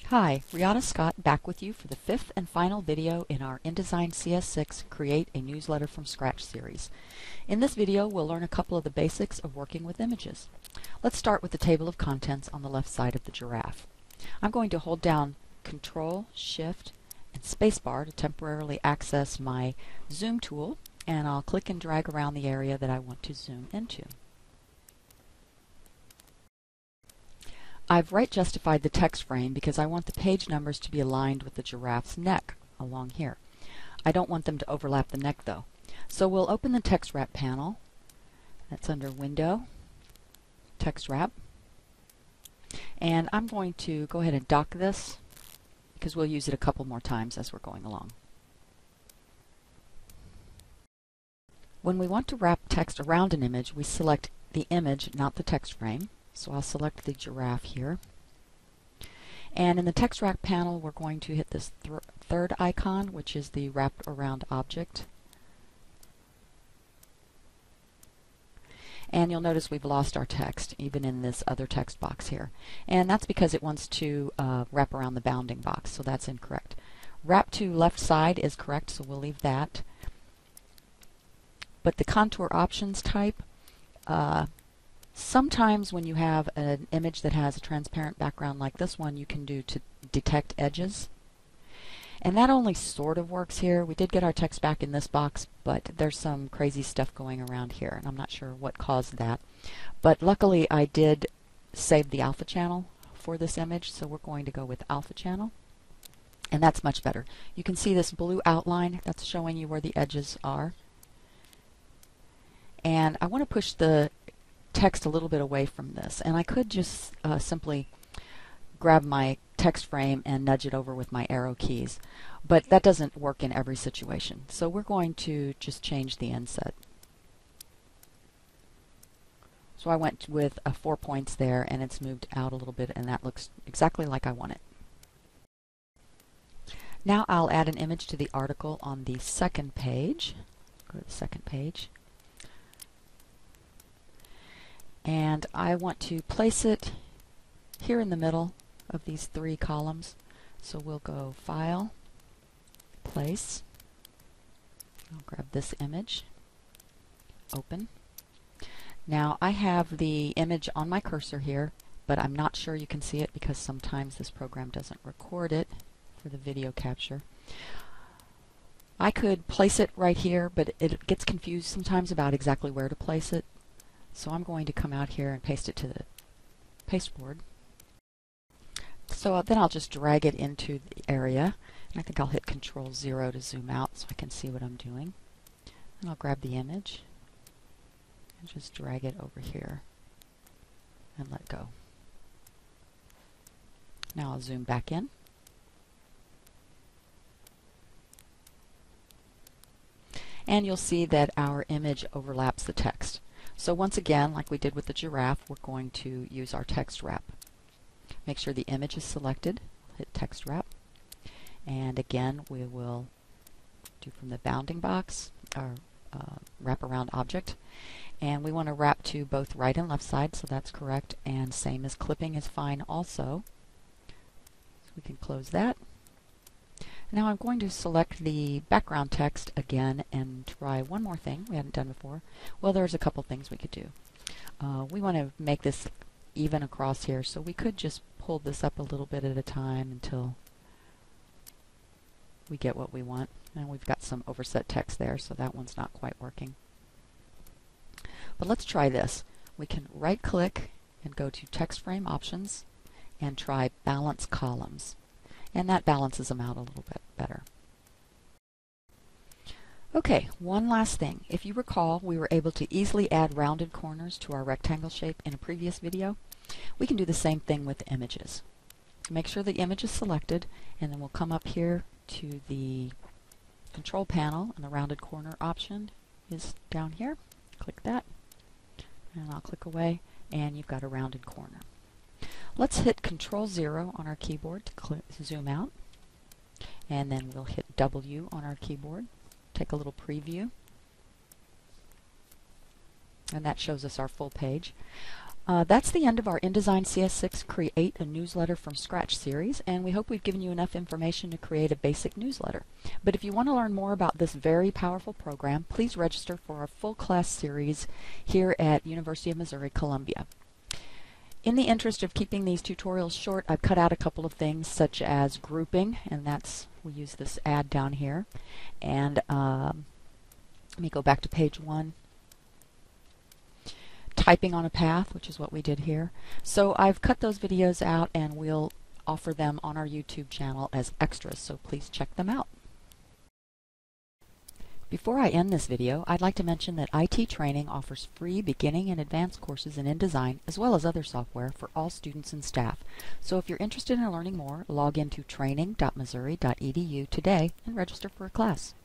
Hi, Rihanna Scott back with you for the fifth and final video in our InDesign CS6 Create a Newsletter from Scratch series. In this video, we'll learn a couple of the basics of working with images. Let's start with the table of contents on the left side of the giraffe. I'm going to hold down Control, Shift, and Spacebar to temporarily access my zoom tool, and I'll click and drag around the area that I want to zoom into. I've right justified the text frame because I want the page numbers to be aligned with the giraffe's neck along here. I don't want them to overlap the neck though. So we'll open the text wrap panel. That's under Window, Text Wrap. And I'm going to go ahead and dock this because we'll use it a couple more times as we're going along. When we want to wrap text around an image, we select the image, not the text frame. So I'll select the giraffe here. And in the text wrap panel, we're going to hit this third icon, which is the wrapped around object. And you'll notice we've lost our text, even in this other text box here. And that's because it wants to wrap around the bounding box, so that's incorrect. Wrap to left side is correct, so we'll leave that. But the contour options type, sometimes when you have an image that has a transparent background like this one, you can do to detect edges. And that only sort of works here. We did get our text back in this box, but there's some crazy stuff going around here, and I'm not sure what caused that. But luckily I did save the alpha channel for this image, so we're going to go with alpha channel. And that's much better. You can see this blue outline that's showing you where the edges are. And I want to push the text a little bit away from this, and I could just simply grab my text frame and nudge it over with my arrow keys, but that doesn't work in every situation, so we're going to just change the inset. So I went with 4 points there, and it's moved out a little bit, and that looks exactly like I want it. Now I'll add an image to the article on the second page. Go to the second page. And I want to place it here in the middle of these three columns. So we'll go File, Place. I'll grab this image, Open. Now I have the image on my cursor here, but I'm not sure you can see it because sometimes this program doesn't record it for the video capture. I could place it right here, but it gets confused sometimes about exactly where to place it. So I'm going to come out here and paste it to the pasteboard. So then I'll just drag it into the area. And I think I'll hit Control-0 to zoom out so I can see what I'm doing. And I'll grab the image and just drag it over here and let go. Now I'll zoom back in. And you'll see that our image overlaps the text. So once again, like we did with the giraffe, we're going to use our text wrap. Make sure the image is selected, hit text wrap, and again we will do from the bounding box our wrap around object, and we want to wrap to both right and left side, so that's correct, and same as clipping is fine also. So we can close that. Now I'm going to select the background text again and try one more thing we hadn't done before. Well, there's a couple things we could do. We want to make this even across here, so we could just pull this up a little bit at a time until we get what we want. And we've got some overset text there, so that one's not quite working. But let's try this. We can right click and go to Text Frame Options and try Balance Columns. And that balances them out a little bit better. Okay, one last thing. If you recall, we were able to easily add rounded corners to our rectangle shape in a previous video. We can do the same thing with images. Make sure the image is selected, and then we'll come up here to the control panel, and the rounded corner option is down here. Click that, and I'll click away, and you've got a rounded corner. Let's hit Control-0 on our keyboard to zoom out, and then we'll hit W on our keyboard, take a little preview, and that shows us our full page. That's the end of our InDesign CS6 Create a Newsletter from Scratch series, and we hope we've given you enough information to create a basic newsletter. But if you want to learn more about this very powerful program, please register for our full class series here at University of Missouri Columbia. In the interest of keeping these tutorials short, I've cut out a couple of things such as grouping, and we use this add down here. And let me go back to page 1. Typing on a path, which is what we did here. So I've cut those videos out and we'll offer them on our YouTube channel as extras, so please check them out. Before I end this video, I'd like to mention that IT Training offers free beginning and advanced courses in InDesign as well as other software for all students and staff. So if you're interested in learning more, log into training.missouri.edu today and register for a class.